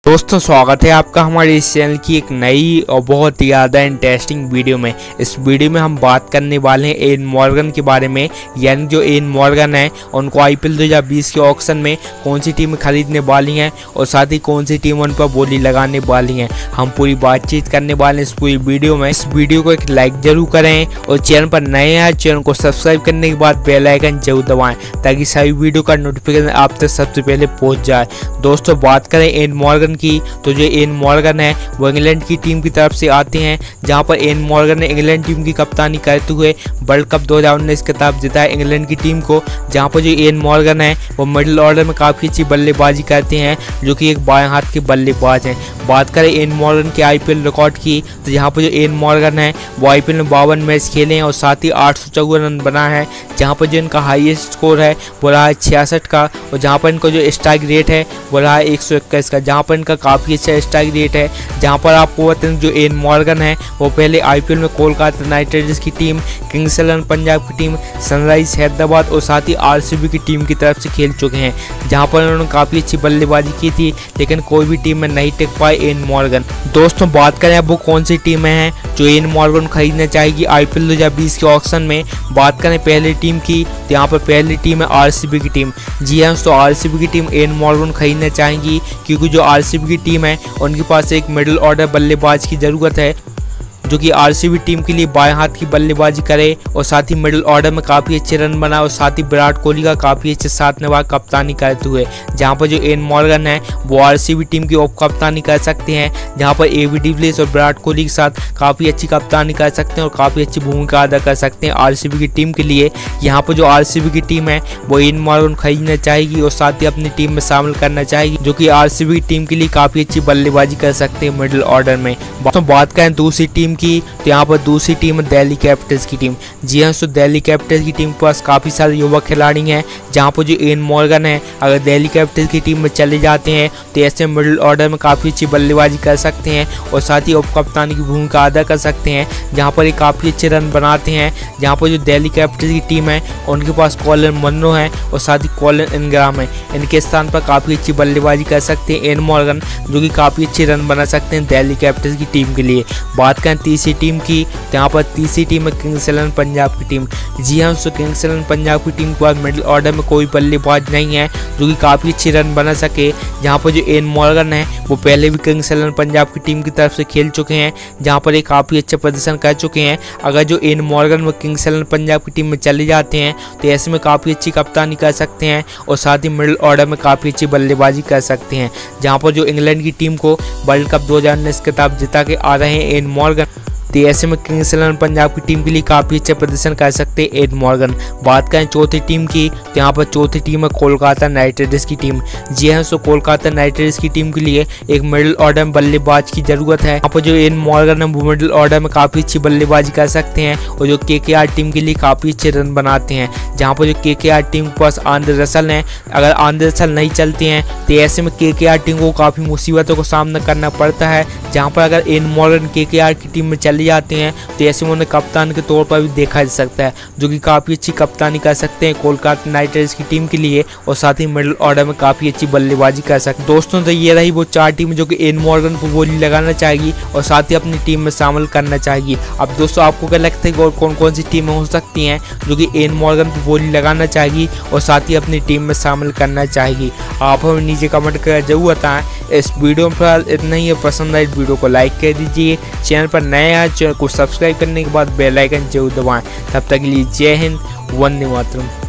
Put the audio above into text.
दोस्तों स्वागत है आपका हमारे इस चैनल की एक नई और बहुत ही ज़्यादा इंटरेस्टिंग वीडियो में। इस वीडियो में हम बात करने वाले हैं एन मॉर्गन के बारे में, यानी जो एन मॉर्गन है उनको आईपीएल 2020 के ऑक्शन में कौन सी टीम खरीदने वाली हैं और साथ ही कौन सी टीम उन पर बोली लगाने वाली हैं। हम पूरी बातचीत करने वाले हैं इस पूरी वीडियो में। इस वीडियो को एक लाइक जरूर करें और चैनल पर नए हैं चैनल को सब्सक्राइब करने के बाद बेल आइकन जरूर दबाएं ताकि सभी वीडियो का नोटिफिकेशन आप तक सबसे पहले पहुँच जाए। दोस्तों बात करें एन मॉर्गन की, तो जो एन मॉर्गन है वो इंग्लैंड की टीम की तरफ से आते हैं, जहां पर एन मॉर्गन ने इंग्लैंड टीम की कप्तानी करते हुए वर्ल्ड कप 2019 खिताब जिताया इंग्लैंड की टीम को। जहां पर जो एन मॉर्गन है वो मिडिल ऑर्डर में काफ़ी अच्छी बल्लेबाजी करते हैं, जो कि एक बाएं हाथ के बल्लेबाज हैं। बात करें एन मॉर्गन के आईपीएल रिकॉर्ड की, तो यहाँ पर जो एन मॉर्गन है वो आईपीएल में 52 मैच खेले हैं और साथ ही 854 रन बना है। जहाँ पर जो इनका हाईएस्ट स्कोर है वो रहा है 66 का, और जहाँ पर इनका जो स्ट्राइक रेट है वो रहा है 121 का, जहाँ पर इनका काफ़ी अच्छा स्ट्राइक रेट है। जहाँ पर आपको बता दें जो एन मॉर्गन है वो पहले आईपीएल में कोलकाता नाइट राइडर्स की टीम, किंग्स 11 पंजाब की टीम, सनराइज हैदराबाद और साथ ही आरसीबी की टीम की तरफ से खेल चुके हैं, जहाँ पर उन्होंने काफ़ी अच्छी बल्लेबाजी की थी, लेकिन कोई भी टीम में नहीं टिक पाए एन मॉर्गन। दोस्तों बात करें अब वो कौन सी टीमें हैं जो एन मॉर्गन खरीदना चाहेगी आईपीएल 2020 के ऑक्शन में। बात करें पहली टीम की, तो यहाँ पर पहली टीम है आरसीबी की टीम। जी हाँ, तो आरसीबी की टीम एन मॉर्गन खरीदना चाहेंगी, क्योंकि जो आरसीबी की टीम है उनके पास एक मिडिल ऑर्डर बल्लेबाज की ज़रूरत है जो कि आरसीबी टीम के लिए बाएं हाथ की बल्लेबाजी करे और साथ ही मिडिल ऑर्डर में काफ़ी अच्छे रन बनाए और साथ ही विराट कोहली का काफ़ी अच्छे साथ निभा कप्तानी करते हुए। जहां पर जो एन मॉर्गन है वो आरसीबी टीम की उप कप्तानी कर सकते हैं, जहां पर एबी डिविलियर्स और विराट कोहली के साथ काफ़ी अच्छी कप्तानी कर सकते हैं और काफ़ी अच्छी भूमिका अदा कर सकते हैं आरसीबी की टीम के लिए। यहाँ पर जो आरसीबी की टीम है वो एन मॉर्गन खरीदना चाहेगी और साथ ही अपनी टीम में शामिल करना चाहेगी, जो कि आरसीबी टीम के लिए काफ़ी अच्छी बल्लेबाजी कर सकते हैं मिडिल ऑर्डर में। तो बात करें दूसरी टीम की, तो यहाँ पर दूसरी टीम है दिल्ली कैपिटल्स की टीम। जी हाँ, तो दिल्ली कैपिटल्स की टीम के पास काफ़ी सारे युवा खिलाड़ी हैं, जहाँ पर जो एन मॉर्गन है अगर दिल्ली कैपिटल्स की टीम में चले जाते हैं तो ऐसे मिडिल ऑर्डर में काफ़ी अच्छी बल्लेबाजी कर सकते हैं और साथ ही उप कप्तानी की भूमिका अदा कर सकते हैं, जहाँ पर ये काफ़ी अच्छे रन बनाते हैं। जहाँ पर जो दिल्ली कैपिटल्स की टीम है उनके पास कॉलिन मनरो है और साथ ही कॉलिन इंग्राम है, इनके स्थान पर काफ़ी अच्छी बल्लेबाजी कर सकते हैं एन मॉर्गन, जो कि काफ़ी अच्छे रन बना सकते हैं दिल्ली कैपिटल्स की टीम के लिए। बात करें तीसरी टीम की, तो यहाँ पर तीसरी टीम है किंग्स 11 पंजाब की टीम। जी हाँ, तो किंग्स 11 पंजाब की टीम के पास मिडिल ऑर्डर में कोई बल्लेबाज नहीं है जो कि काफ़ी अच्छे रन बना सके। जहाँ पर जो एन मॉर्गन है वो पहले भी किंग्स 11 पंजाब की टीम की तरफ से खेल चुके हैं, जहाँ पर ये काफ़ी अच्छा प्रदर्शन कर चुके हैं। अगर जो एन मॉर्गन वो किंग्स 11 पंजाब की टीम में चले जाते हैं तो ऐसे में काफ़ी अच्छी कप्तानी कर सकते हैं और साथ ही मिडिल ऑर्डर में काफ़ी अच्छी बल्लेबाजी कर सकते हैं। जहाँ पर जो इंग्लैंड की टीम को वर्ल्ड कप 2019 खिताब जिता के आ रहे हैं एन मॉर्गन, तो ऐसे में किंग्स 11 पंजाब की टीम के लिए काफ़ी अच्छा प्रदर्शन कर सकते हैं एन मॉर्गन। बात करें चौथी टीम की, तो यहाँ पर चौथी टीम है कोलकाता नाइट राइडर्स की टीम। जी हाँ, तो कोलकाता नाइट राइडर्स की टीम के लिए एक मिडिल ऑर्डर में बल्लेबाज की ज़रूरत है। यहाँ पर जो एन मॉर्गन है वो मिडिल ऑर्डर में काफ़ी अच्छी बल्लेबाजी कर सकते हैं और जो केकेआर टीम के लिए काफ़ी अच्छे रन बनाते हैं। जहाँ पर जो केकेआर टीम के पास आंद्रे रसल हैं, अगर आंद्रे रसल नहीं चलते हैं तो ऐसे में केकेआर टीम को काफ़ी मुसीबतों का सामना करना पड़ता है। जहाँ पर अगर एन मॉर्गन केकेआर की टीम में चले जाते हैं तो ऐसे में उन्हें कप्तान के तौर पर भी देखा जा सकता है, जो कि काफ़ी अच्छी कप्तानी कर सकते हैं कोलकाता नाइट राइडर्स की टीम के लिए और साथ ही मिडिल ऑर्डर में काफ़ी अच्छी बल्लेबाजी कर सकते हैं। दोस्तों तो ये रही वो 4 टीम जो कि एन मॉर्गन को बोली लगाना चाहेगी और साथ ही अपनी टीम में शामिल करना चाहेगी। अब दोस्तों आपको क्या लगता है कि और कौन कौन सी टीमें हो सकती हैं जो कि एन मॉर्गन को बोली लगाना चाहेगी और साथ ही अपनी टीम में शामिल करना चाहेगी? आप हमें नीचे कमेंट कर जरूर बताएं। इस वीडियो में फिलहाल इतना ही है। पसंद आए वीडियो को लाइक कर दीजिए, चैनल पर नए आए चैनल को सब्सक्राइब करने के बाद बेल आइकन जरूर दबाएं। तब तक के लिए जय हिंद, वंदे मातरम।